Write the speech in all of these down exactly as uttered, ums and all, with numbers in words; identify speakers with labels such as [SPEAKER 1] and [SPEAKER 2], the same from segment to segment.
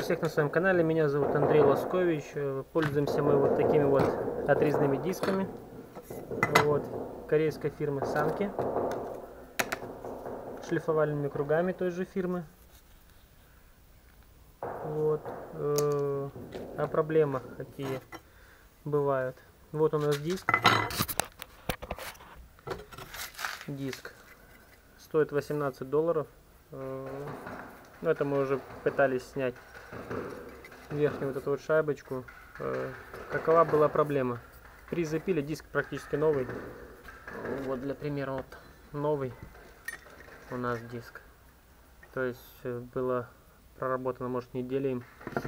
[SPEAKER 1] Приветствую всех на своем канале, меня зовут Андрей Лоскович. Пользуемся мы вот такими вот отрезными дисками. Вот, корейской фирмы Санки. Шлифовальными кругами той же фирмы. Вот. Э, о проблемах какие бывают. Вот у нас диск. Диск. Стоит восемнадцать долларов. Э, это мы уже пытались снять верхнюю вот эту вот шайбочку. Э, какова была проблема? При запиле диск практически новый. Вот для примера вот новый у нас диск. То есть было проработано, может, неделю им.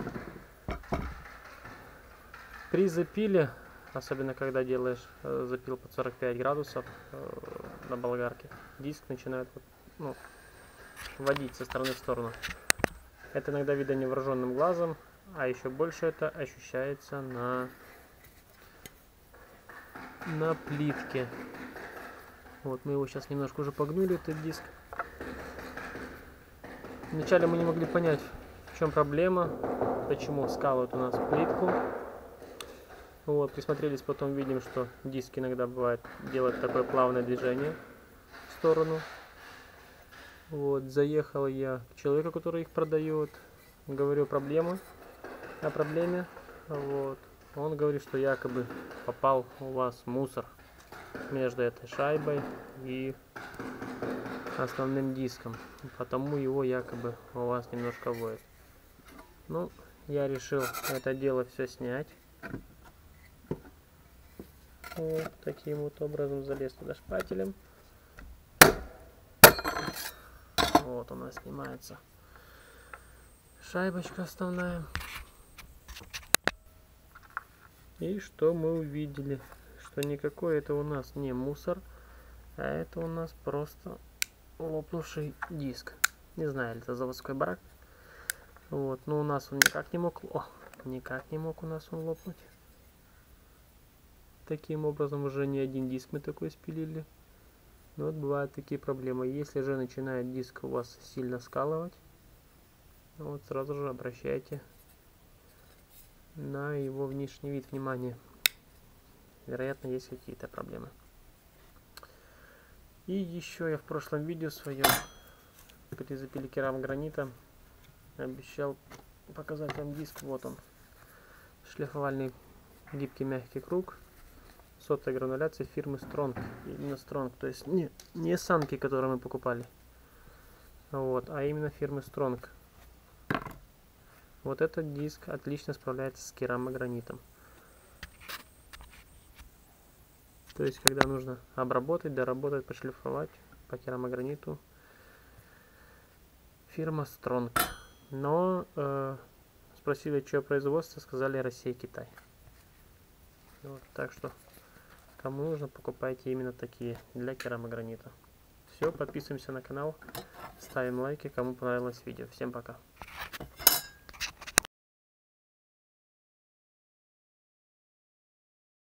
[SPEAKER 1] При запиле, особенно когда делаешь э, запил под сорок пять градусов э, на болгарке, диск начинает вот, ну, водить со стороны в сторону. Это иногда видно невооруженным глазом, а еще больше это ощущается на, на плитке. Вот мы его сейчас немножко уже погнули, этот диск. Вначале мы не могли понять, в чем проблема, почему скалывают у нас плитку. Вот, присмотрелись, потом видим, что диск иногда бывает делает такое плавное движение в сторону. Вот, заехал я к человеку, который их продает, говорю проблемы, о проблеме. Вот, он говорит, что якобы попал у вас мусор между этой шайбой и основным диском, потому его якобы у вас немножко воет. Ну, я решил это дело все снять. Вот таким вот образом залез туда шпателем. Вот у нас снимается шайбочка основная. И что мы увидели? Что никакой это у нас не мусор, а это у нас просто лопнувший диск. Не знаю, это заводской брак. Вот, но у нас он никак не мог, о, никак не мог у нас он лопнуть. Таким образом уже не один диск мы такой спилили. Но вот бывают такие проблемы. Если же начинает диск у вас сильно скалывать, вот сразу же обращайте на его внешний вид внимание. Вероятно, есть какие-то проблемы. И еще я в прошлом видео своем при запиле керамогранита обещал показать вам диск. Вот он, шлифовальный гибкий мягкий круг сотой грануляции фирмы Strong. Именно Strong, то есть не, не санки, которые мы покупали, вот, а именно фирмы Strong. Вот этот диск отлично справляется с керамогранитом. То есть, когда нужно обработать, доработать, пошлифовать по керамограниту, фирма Strong. Но э, спросили, что производство, сказали Россия, Китай. Вот, так что, кому нужно, покупайте именно такие для керамогранита. Все, подписываемся на канал, ставим лайки, кому понравилось видео. Всем пока.